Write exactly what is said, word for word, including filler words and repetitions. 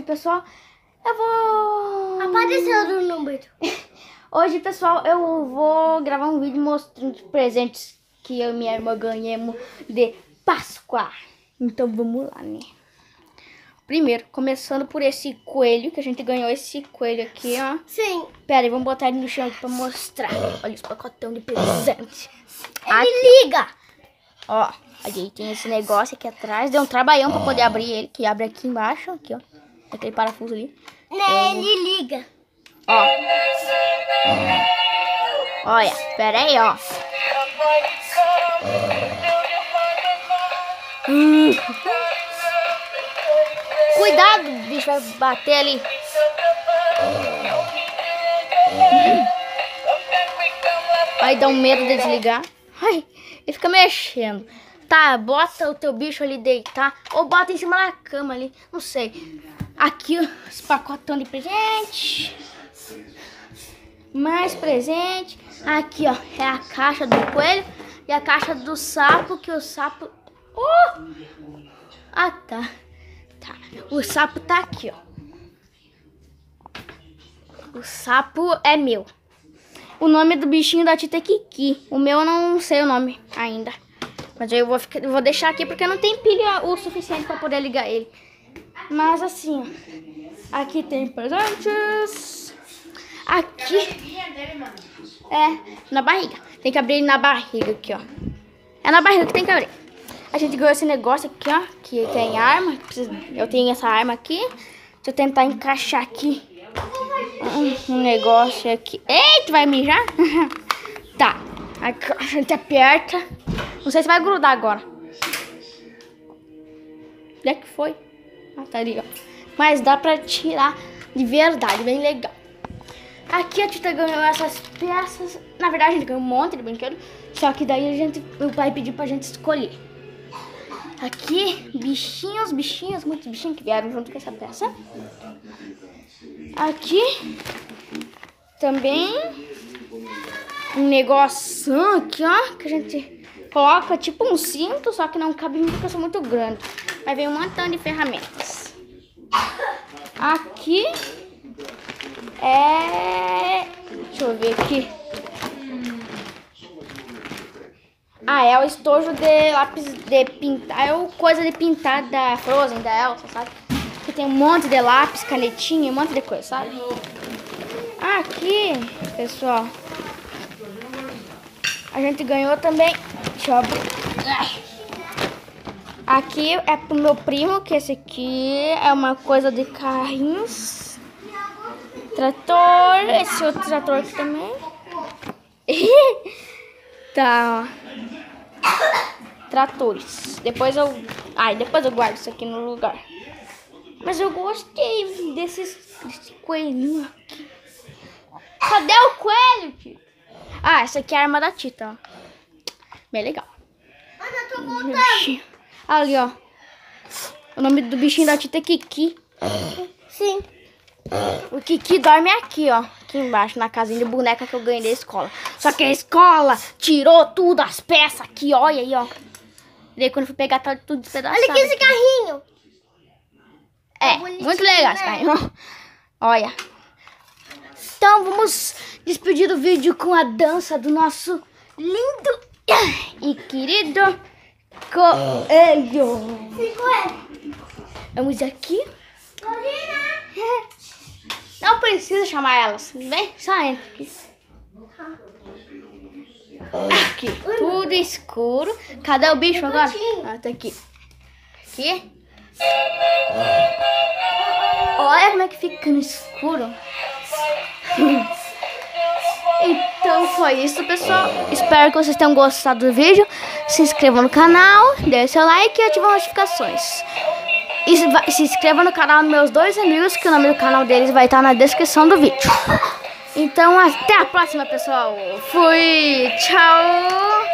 hoje, pessoal, eu vou... Apareceu o número. Hoje, pessoal, eu vou gravar um vídeo mostrando os presentes que eu e minha irmã ganhamos de Páscoa. Então, vamos lá, né? Primeiro, começando por esse coelho, que a gente ganhou esse coelho aqui, ó. Sim. Pera aí, vamos botar ele no chão aqui pra mostrar. Olha os pacotão de presente. Ele Aqui, liga. ó, aí tem esse negócio aqui atrás. Deu um trabalhão pra poder abrir ele, que abre aqui embaixo, aqui, ó. Aquele parafuso ali. Né, ele liga. Ó. Olha, pera aí, ó. Hum. Cuidado, o bicho vai bater ali. Hum. Vai dar um medo de desligar. Ai, ele fica mexendo. Tá, bota o teu bicho ali deitar. Ou bota em cima da cama ali. Não sei. Aqui, ó, os pacotão de presente. Mais presente. Aqui, ó, é a caixa do coelho. E a caixa do sapo, que o sapo... Oh! Ah, tá. Tá. O sapo tá aqui, ó. O sapo é meu. O nome do bichinho da Tita é Kiki. O meu eu não sei o nome ainda. Mas eu vou, ficar, eu vou deixar aqui porque não tem pilha o suficiente para poder ligar ele. Mas assim, ó. Aqui tem presentes. Aqui. É, na barriga. Tem que abrir ele na barriga aqui, ó. É na barriga que tem que abrir. A gente ganhou esse negócio aqui, ó. Que tem arma. Eu tenho essa arma aqui. Deixa eu tentar encaixar aqui. Um, um negócio aqui. Eita, vai mijar? Tá. A gente aperta. Não sei se vai grudar agora. Onde é que foi? Ah, tá ali, ó. Mas dá pra tirar de verdade. Bem legal. Aqui a Tita ganhou essas peças. Na verdade, a gente ganhou um monte de brinquedo. Só que daí a gente, o pai pediu pra gente escolher. Aqui, bichinhos, bichinhos, muitos bichinhos que vieram junto com essa peça. Aqui, também, um negocinho aqui, ó, que a gente coloca tipo um cinto, só que não cabe muito porque eu sou muito grande. Aí vem um montão de ferramentas. Aqui é... Deixa eu ver aqui. Ah, é o estojo de lápis de pintar. É o coisa de pintar da Frozen, da Elsa, sabe? Que tem um monte de lápis, canetinha, um monte de coisa, sabe? Aqui, pessoal, a gente ganhou também. Deixa eu abrir. Aqui é pro meu primo, que esse aqui é uma coisa de carrinhos. Trator, esse outro trator aqui também. Tá, ó. Tratores. Depois eu... Ai, depois eu guardo isso aqui no lugar. Mas eu gostei desses, desse coelhinho aqui. Cadê o coelho, tio? Ah, essa aqui é a arma da Tita, ó. Bem legal. Mas eu tô voltando. Ali, ó. O nome do bichinho da Tita é Kiki. Sim. O Kiki dorme aqui, ó. Aqui embaixo, na casinha de boneca que eu ganhei da escola. Só que a escola tirou tudo, as peças aqui, olha aí, ó. Daí quando eu fui pegar, tá tudo despedaçado. Olha aqui esse carrinho. É, muito legal esse carrinho. Olha. Então, vamos despedir do vídeo com a dança do nosso lindo e querido coelho. Sim, coelho. Vamos aqui. Corina. Não precisa chamar elas, vem? Só entra aqui. Aqui, tudo escuro. Cadê o bicho agora? Ah, tá aqui. Aqui. Olha como é que fica no escuro. Então foi isso, pessoal. Espero que vocês tenham gostado do vídeo. Se inscrevam no canal, dê seu like e ativem as notificações. E se, se inscreva no canal dos meus dois amigos, que o nome do canal deles vai estar na descrição do vídeo. Então, até a próxima, pessoal. Fui, tchau.